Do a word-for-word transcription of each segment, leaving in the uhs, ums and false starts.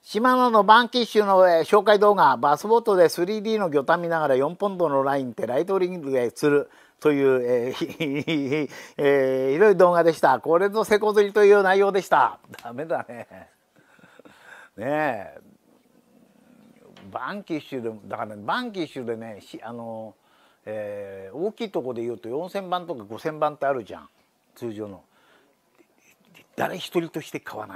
シマノのバンキッシュの、えー、紹介動画、バスボートで スリーディー の魚探見ながらよんポンドのラインってライトリングでするという、えーえー、ひどい動画でした。これぞセコ釣りという内容でした。ダメだね。ねえ。バンキッシュでだから、ね、バンキッシュでね、あの、えー、大きいとこで言うとよんせんばんとかごせんばんってあるじゃん、通常の。誰一人として買わない。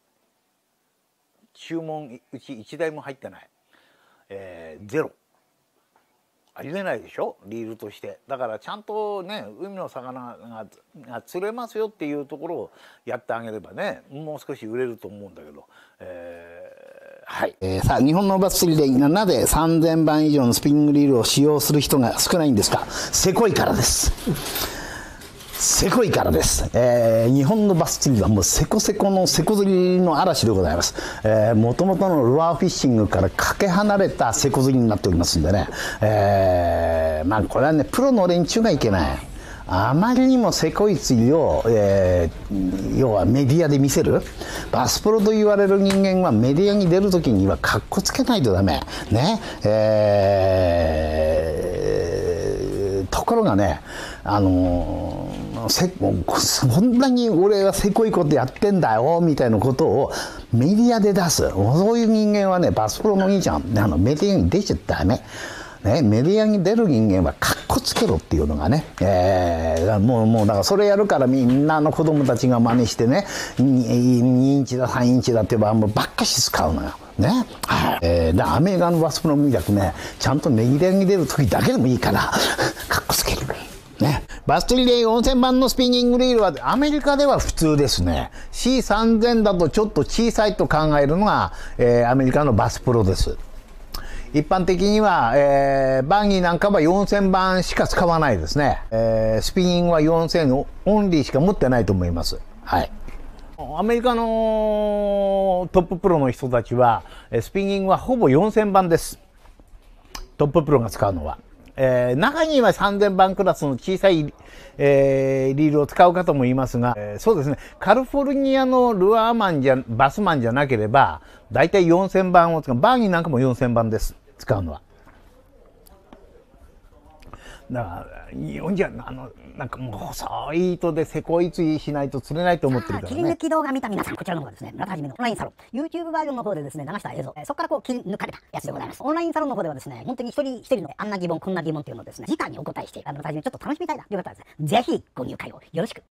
注文うちいちだいも入ってない、えー、ゼロ。ありえないでしょ、リールとして。だからちゃんとね、海の魚がが釣れますよっていうところをやってあげればね、もう少し売れると思うんだけど、えー、はい、えー、さあ日本のバス釣りでなぜさんぜんばん以上のスピニングリールを使用する人が少ないんですか。せこいからです。せこいからです、えー、日本のバス釣りはもうせこせこのせこ釣りの嵐でございます。もともとのルアーフィッシングからかけ離れたせこ釣りになっておりますんでね、えー、まあこれはねプロの連中がいけない。あまりにもせこい釣りを、えー、要はメディアで見せる。バスプロと言われる人間はメディアに出るときにはかっこつけないとダメね。えー、ところがね、あのーせこんなに俺はせこいことやってんだよみたいなことをメディアで出す、そういう人間はねバスプロのいいじゃん、あのメディアに出ちゃダメ、ね、メディアに出る人間はかっこつけろっていうのがね、えー、もうもうだからそれやるからみんなの子供たちが真似してね、にインチださんインチだってばもうばっかし使うのよ。ね、はい、えー、でアメリカのバスプロみたくねちゃんとメディアに出る時だけでもいいからかっこつける。ね、バス釣りでよんせんばんのスピニングリールはアメリカでは普通ですね。 シーさんぜん だとちょっと小さいと考えるのが、えー、アメリカのバスプロです。一般的には、えー、バンギーなんかはよんせんばんしか使わないですね、えー、スピニングはよんせんオンリーしか持ってないと思います。はい、アメリカのトッププロの人たちはスピニングはほぼよんせんばんです。トッププロが使うのは。えー、中にはさんぜんばんクラスの小さい、えー、リールを使う方もいますが、えー、そうですね、カリフォルニアのルアーマンじゃバスマンじゃなければだいたいよんせんばんを使う。バーギーなんかもよんせんばんです、使うのは。だから日本じゃあのなんかもう細い糸でせこい釣りしないと釣れないと思ってるからね。 切り抜き動画見た皆さん、こちらの方がですね、村田はじめのオンラインサロン YouTube バージョンの方でですね流した映像、そこからこう切り抜かれたやつでございます。オンラインサロンの方ではですね、本当に一人一人のあんな疑問こんな疑問っていうのをですね直にお答えしている村田はじめちょっと楽しみたいなという方はですね、ぜひご入会をよろしく